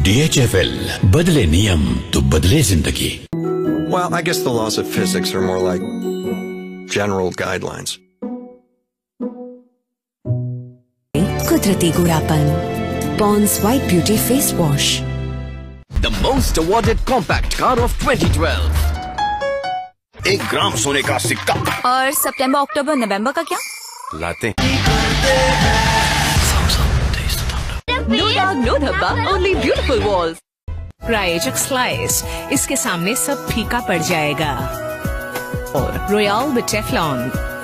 DHFL, बदले नियम तो बदले जिंदगी। Well, I guess the laws of physics are more like general guidelines. कुदरती गुड़ापन, Pond's White Beauty Face Wash. The most awarded compact car of 2012. 1 ग्राम सोने का सिक्का। और सितंबर, अक्टूबर, नवंबर का क्या? लाते। No dog, no धब्बा, only beautiful walls. प्रायोजक स्लाइस, इसके सामने सब फीका पड़ जाएगा। और रॉयल विद टेफ्लॉन।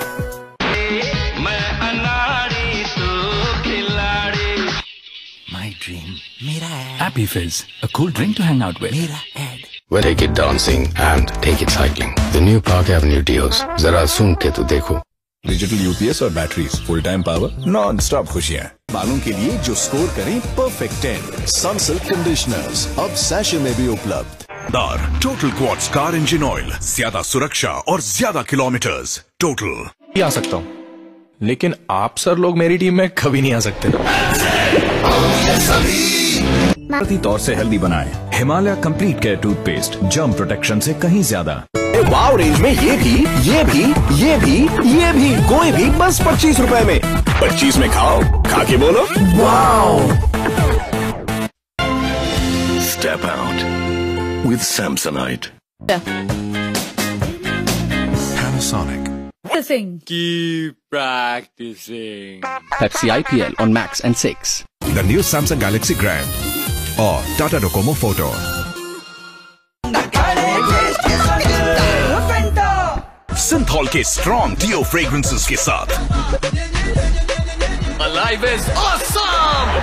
मैं अनाड़ी तू खिलाड़ी। My dream, मेरा ad. Happy Fizz, a cool drink to hang out with. मेरा ad. Well, take it dancing and take it cycling. The new Park Avenue Dios. जरा सूंघ के तो देखो। डिजिटल यूपीएस और batteries, full time power, non stop खुशियाँ। बालों के लिए जो स्कोर करें परफेक्ट 10। सनसिल्क कंडीशनर्स अब सैशे में भी उपलब्ध। Total Quartz car engine oil, ज्यादा सुरक्षा और ज्यादा किलोमीटर्स। टोटल आ सकता हूँ, लेकिन आप सर लोग मेरी टीम में कभी नहीं आ सकते। तौर से हेल्दी बनाएं। Himalaya complete care toothpaste, germ protection से कहीं ज्यादा। वाव रेंज में ये भी कोई भी बस 25 रुपए में। 25 में खाओ, खा के बोलो wow. Step out with Samsonite. Panasonic. Keep practicing. Pepsi IPL on Max and 6. The new Samsung Galaxy Grand or Tata Docomo Photo. Cinthol के स्ट्रॉन्ग डियो फ्रेग्रेंसेस के साथ Alive is awesome.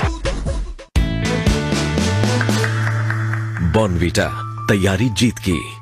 बॉर्नवीटा, तैयारी जीत की।